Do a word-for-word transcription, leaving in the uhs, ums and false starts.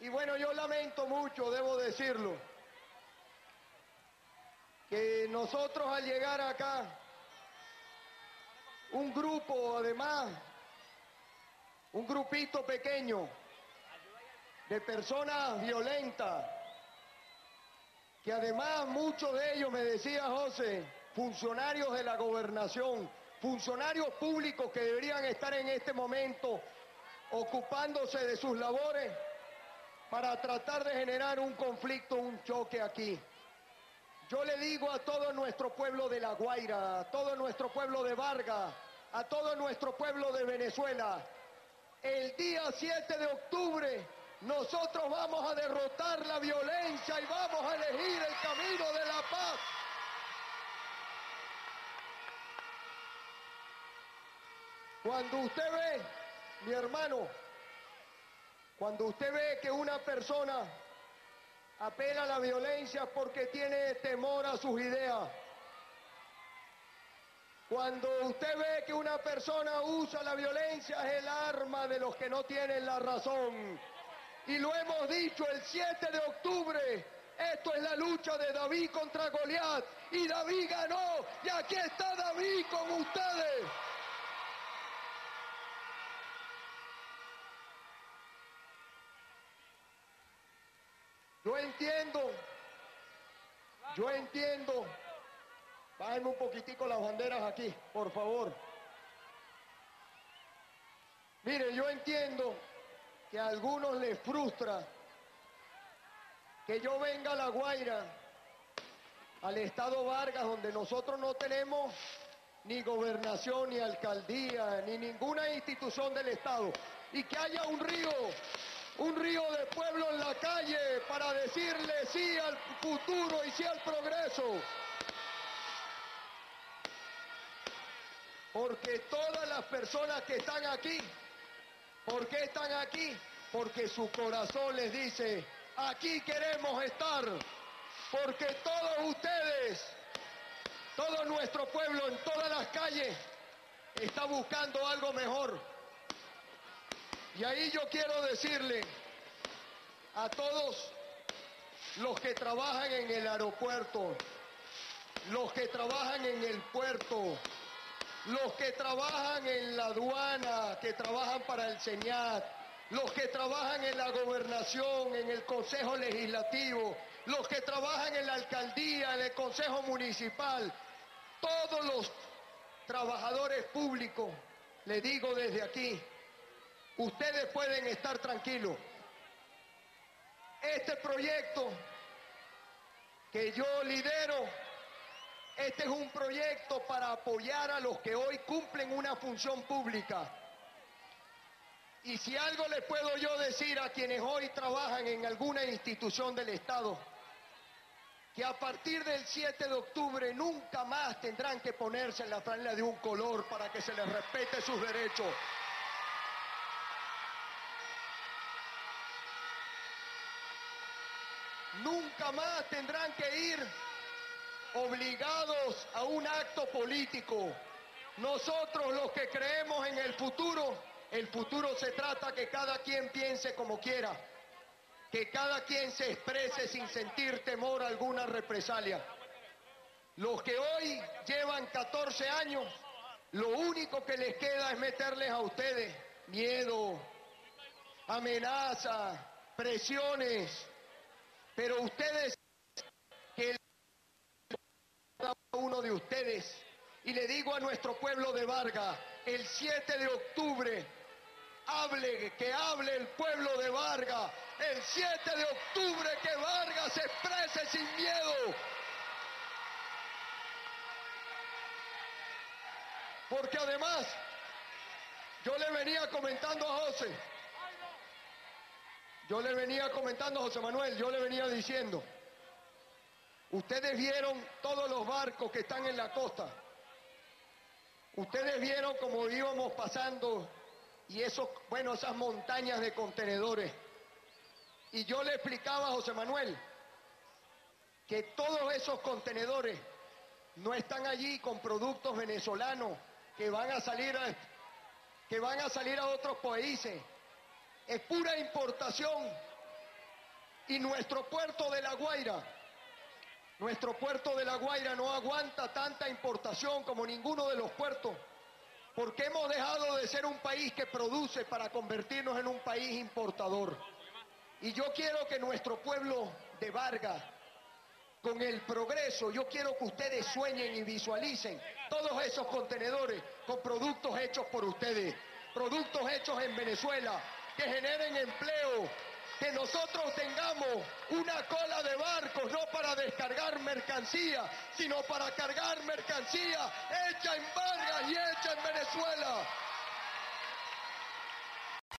Y bueno, yo lamento mucho, debo decirlo, que nosotros al llegar acá, un grupo además, un grupito pequeño de personas violentas, que además muchos de ellos, me decía José, funcionarios de la gobernación, funcionarios públicos que deberían estar en este momento ocupándose de sus labores para tratar de generar un conflicto, un choque aquí. Yo le digo a todo nuestro pueblo de La Guaira, a todo nuestro pueblo de Vargas, a todo nuestro pueblo de Venezuela, el día siete de octubre nosotros vamos a derrotar la violencia y vamos a elegir el camino de la paz. Cuando usted ve, mi hermano, cuando usted ve que una persona apela a la violencia porque tiene temor a sus ideas, cuando usted ve que una persona usa la violencia, es el arma de los que no tienen la razón. Y lo hemos dicho, el siete de octubre, esto es la lucha de David contra Goliat, y David ganó, y aquí está David con ustedes. Yo entiendo, yo entiendo, bájenme un poquitico las banderas aquí, por favor. Mire, yo entiendo que a algunos les frustra que yo venga a La Guaira, al estado Vargas, donde nosotros no tenemos ni gobernación, ni alcaldía, ni ninguna institución del estado, y que haya un río, un río de pueblo en la calle para decirle sí al futuro y sí al progreso. Porque todas las personas que están aquí, ¿por qué están aquí? Porque su corazón les dice, aquí queremos estar, porque todos ustedes, todo nuestro pueblo en todas las calles está buscando algo mejor. Y ahí yo quiero decirle a todos los que trabajan en el aeropuerto, los que trabajan en el puerto, los que trabajan en la aduana, que trabajan para el SENIAT, los que trabajan en la gobernación, en el Consejo Legislativo, los que trabajan en la alcaldía, en el Consejo Municipal, todos los trabajadores públicos, les digo desde aquí, ustedes pueden estar tranquilos. Este proyecto que yo lidero, este es un proyecto para apoyar a los que hoy cumplen una función pública. Y si algo les puedo yo decir a quienes hoy trabajan en alguna institución del Estado, que a partir del siete de octubre nunca más tendrán que ponerse en la franela de un color para que se les respete sus derechos. Nunca más tendrán que ir obligados a un acto político. Nosotros los que creemos en el futuro, el futuro se trata que cada quien piense como quiera, que cada quien se exprese sin sentir temor a alguna represalia. Los que hoy llevan catorce años, lo único que les queda es meterles a ustedes miedo, amenaza, presiones, pero ustedes, que cada uno de ustedes, y le digo a nuestro pueblo de Vargas, el siete de octubre, hable, que hable el pueblo de Vargas, el siete de octubre que Vargas se exprese sin miedo. Porque además, yo le venía comentando a José, yo le venía comentando a José Manuel, yo le venía diciendo, ustedes vieron todos los barcos que están en la costa, ustedes vieron cómo íbamos pasando y esos, bueno, esas montañas de contenedores. Y yo le explicaba a José Manuel que todos esos contenedores no están allí con productos venezolanos que van a salir a, que van a salir a otros países. Es pura importación Y nuestro puerto de La Guaira, nuestro puerto de La Guaira no aguanta tanta importación como ninguno de los puertos, porque hemos dejado de ser un país que produce para convertirnos en un país importador. Y yo quiero que nuestro pueblo de Vargas, con el progreso, yo quiero que ustedes sueñen y visualicen todos esos contenedores con productos hechos por ustedes, productos hechos en Venezuela, que generen empleo, que nosotros tengamos una cola de barcos, no para descargar mercancía, sino para cargar mercancía hecha en Vargas y hecha en Venezuela.